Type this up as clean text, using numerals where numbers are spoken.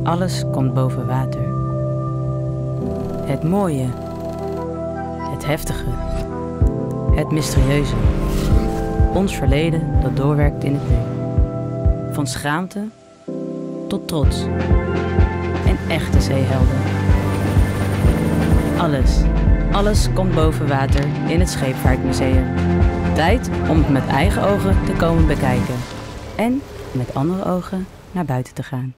Alles komt boven water. Het mooie, het heftige, het mysterieuze. Ons verleden dat doorwerkt in het nu. Van schaamte tot trots en echte zeehelden. Alles komt boven water in het Scheepvaartmuseum. Tijd om het met eigen ogen te komen bekijken en met andere ogen naar buiten te gaan.